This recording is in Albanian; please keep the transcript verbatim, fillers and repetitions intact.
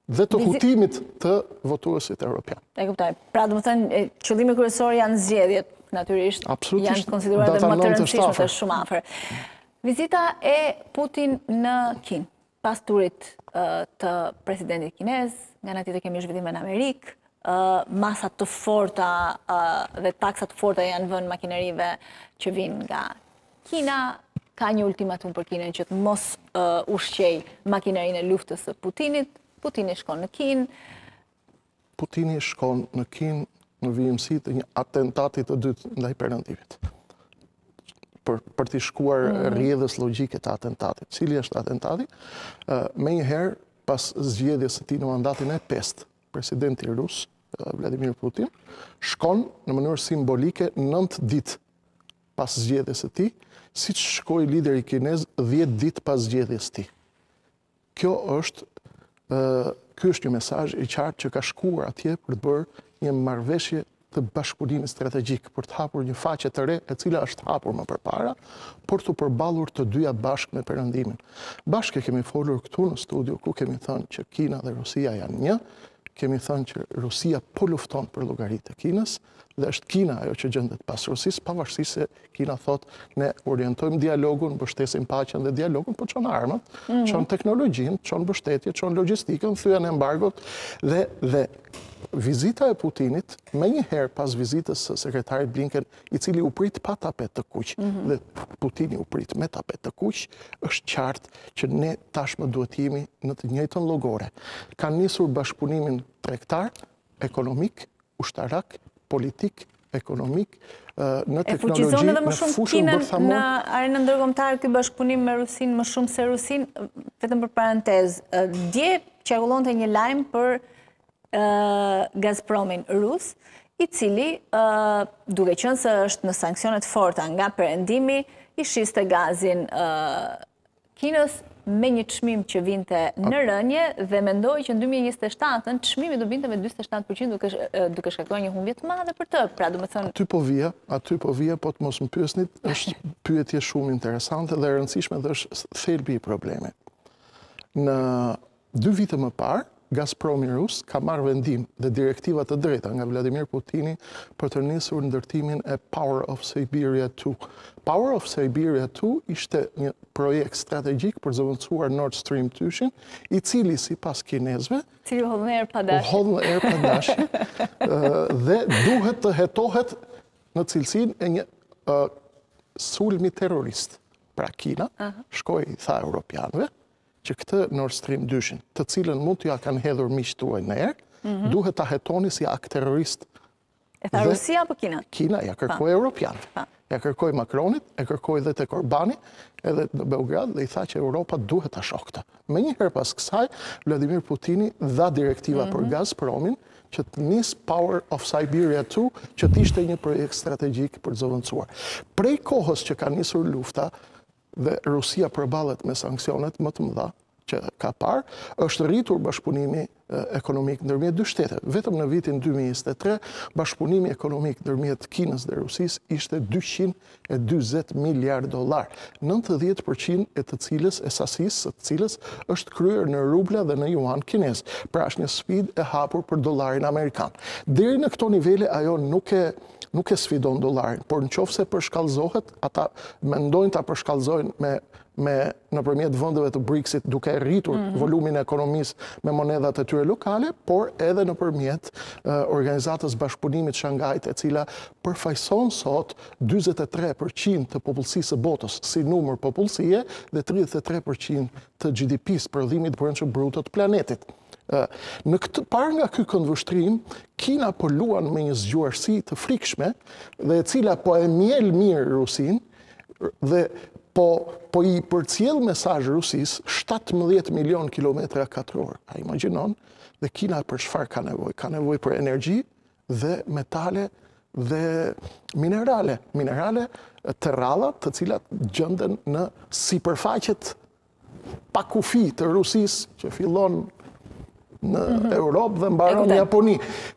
dhe të hutimit të votuesit evropian. E kuptoj. Pra, do të thënë, qëllimi kryesor janë zgjedhjet, natyrisht, janë konsideruar dhe më të rëndësishme të shumë afër. Vizita e Putin në Kinë, pas turit të presidentit kinez, nga ana tjetër kemi zhvillime në Amerikë, masat të forta dhe taksat të forta janë vënë makinerive që vinë nga Kina, ka një ultimatum për Kinën që të mos ushqej makinerinë e luftës së Putinit. Putini shkon në Kinë. Putini shkon në Kinë në vijimësi të një atentati të dytë ndaj perëndimit. Për, për të shkuar mm. rrjedhës logjike të atentatit. Cili është atentati? Me njëherë, pas zgjedhjes së tij në mandatin e pestë, presidenti rus, Vladimir Putin, shkon në mënyrë simbolike nëntë ditë pas zgjedhjes së tij, siç shkoi lideri kinez dhjetë ditë pas zgjedhjes së tij. Kjo është ky është një mesazh i qartë që ka shkuar atje për të bërë një marrëveshje të bashkëpunimit strategjik, për të hapur një faqe të re, e cila është hapur më përpara, por të përballur të dyja bashkë me perëndimin. Bashkë kemi folur këtu në studio ku kemi thënë që Kina dhe Rusia janë një, kemi thënë që Rusia po lufton për llogaritë e Kinës dhe është Kina ajo që gjendet pas Rusisë, pavarësisht se Kina thotë ne orientojmë dialogun, mbështesim paqen dhe dialogun, po çon armët, mm -hmm. çon teknologjinë, çon mbështetje, çon logjistikën, thyen embargot dhe dhe vizita e Putinit, me njëherë pas vizitës së sekretarit Blinken, i cili u prit pa tapet të kuq, mm -hmm. dhe Putini u prit me tapet të kuq, është qartë që ne tashmë duhet jemi në të njëjtën llogore. Kanë nisur bashkëpunimin tregtar, ekonomik, ushtarak, politik, ekonomik, në teknologji, në fushën bërthamor. Në arenën ndërkombëtare ky bashkëpunim me Rusinë më shumë se Rusinë, vetëm për parantezë, dje qarkullonte një lajm për Gazpromin rus, i cili, duke qenë se është në sanksionet forta nga perëndimi, i shiste gazin Kinës me një çmim që vinte në rënje dhe mendoi që në dy mijë e njëzet e shtatën çmimi do vinte me njëzet e shtatë përqind duke duke shkaktuar një humbje të madhe për të. Pra, do të thënë, aty po vija, aty po vija, po të mos më pyesnit, është pyetje shumë interesante dhe e rëndësishme dhe është thelbi i problemit. Në dy vite më parë, Gazpromi rus ka marrë vendim dhe direktiva të drejta nga Vladimir Putini për të nisur ndërtimin e Power of Siberia dy. Power of Siberia dy ishte një projekt strategjik për zëvendësuar Nord Stream dy-shin, i cili sipas kinezëve cili u hodhën erë pa dashje. U hodhën erë pa dashje dhe duhet të hetohet në cilësinë e një uh, sulmi terrorist. Pra Kina uh -huh. shkoi i tha europianëve që këtë Nord Stream dy-shin, të cilën mund t'ja kanë hedhur miq tuaj në erë, mm -hmm. duhet ta hetoni si akt terrorist. E tha Rusia apo Kina? Kina ja kërkoi europianëve. Ja kërkoi Macronit, e kërkoi dhe tek Orbani, edhe në Beograd dhe i tha që Europa duhet ta shohë këtë. Me njëherë pas kësaj, Vladimir Putini dha direktiva mm -hmm. për Gazpromin që të nis Power of Siberia dy, që të ishte një projekt strategjik për të zëvendësuar. Prej kohës që ka nisur lufta dhe Rusia përballet me sanksionet më të mëdha që ka parë, është rritur bashkëpunimi ekonomik ndërmjet dy shteteve. Vetëm në vitin dy mijë e njëzet e tre, bashkëpunimi ekonomik ndërmjet Kinës dhe Rusisë ishte dyqind e dyzet miliard dollar, nëntëdhjetë përqind e të cilës, e sasisë së të cilës është kryer në rubla dhe në yuan kinez. Pra është një sfidë e hapur për dollarin amerikan. Deri në këto nivele ajo nuk e nuk e sfidon dollarin, por në qoftë se përshkallëzohet, ata mendojnë ta përshkallëzojnë me me nëpërmjet vendeve të BRICS-it duke rritur mm -hmm. volumin e ekonomisë me monedhat e tyre lokale, por edhe nëpërmjet uh, organizatës bashkëpunimit Shangajt, e cila përfaqëson sot dyzet e tre përqind të popullsisë së botës si numër popullsie dhe tridhjet e tre përqind të G D P-së, prodhimit brendshëm brut të planetit. Në këtë parë nga ky këndvështrim, Kina po luan me një zgjuarësi të frikshme dhe e cila po e mjel mirë Rusin dhe po, po i përcjell mesazh Rusisë shtatëmbëdhjetë milion kilometra katror. A imagjinon? Dhe Kina për çfarë ka nevojë? Ka nevojë për energji dhe metale dhe minerale. Minerale të rralla, të cilat gjenden në sipërfaqet pa kufi të Rusisë, që fillon në mm -hmm. Europë dhe mbaron në Japoni.